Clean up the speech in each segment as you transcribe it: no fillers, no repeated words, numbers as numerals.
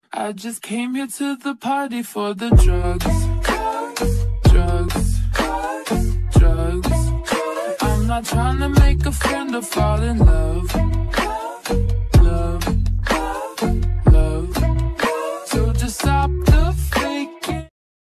I just came here to the party for the drugs. Drugs, drugs. I'm not trying to make a friend or fall in love. Love, love. So just stop the faking.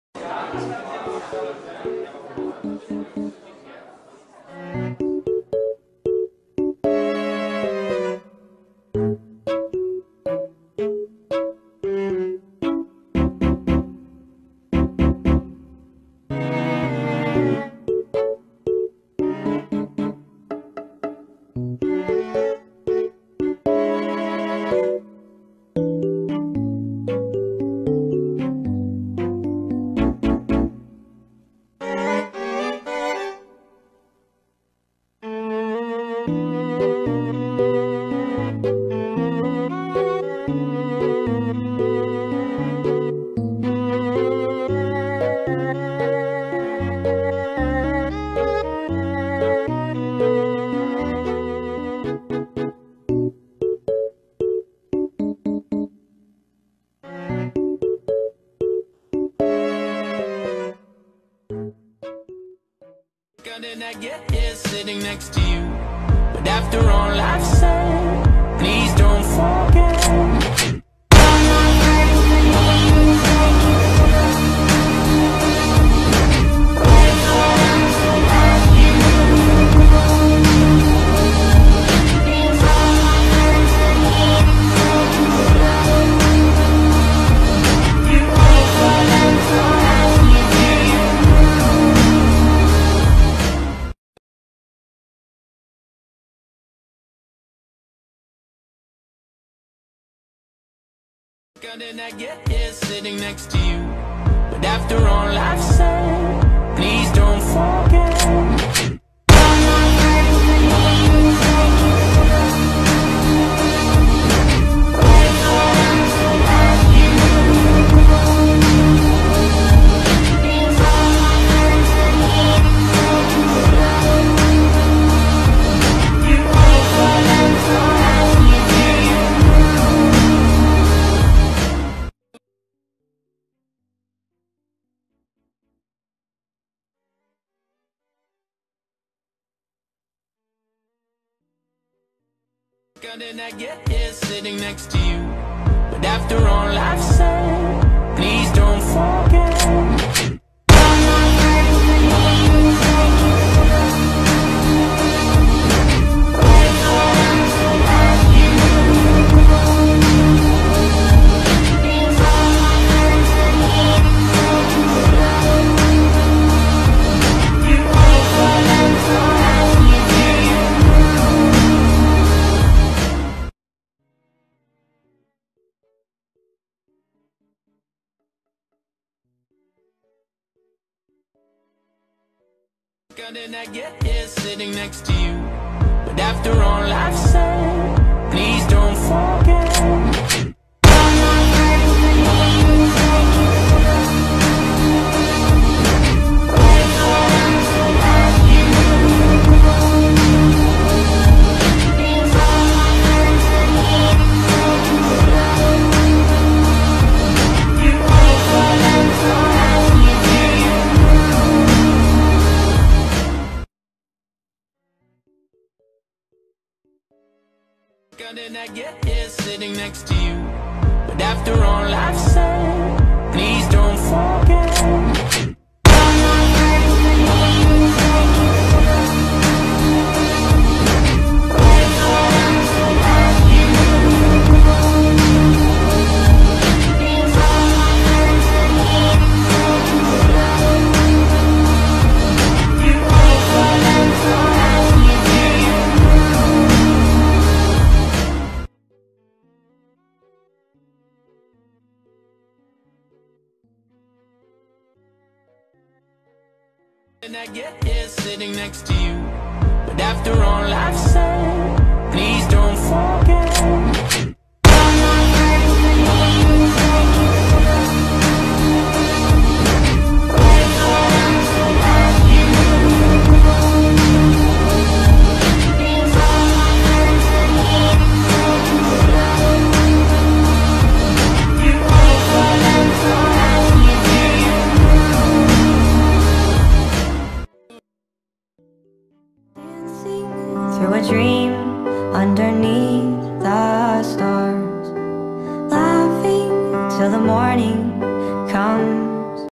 Did I get here sitting next to you? But after all I've said, please don't forget. How did I get here sitting next to you? But after all I've said, please don't forget. How did I get here sitting next to you? But after all I've said, please don't forget. How did I get here sitting next to you? But after all I've said, please don't forget. How did I get here sitting next to you? But after all I've said, please don't forget. Did I get here sitting next to you? But after all I've said, please don't forget. You through a dream.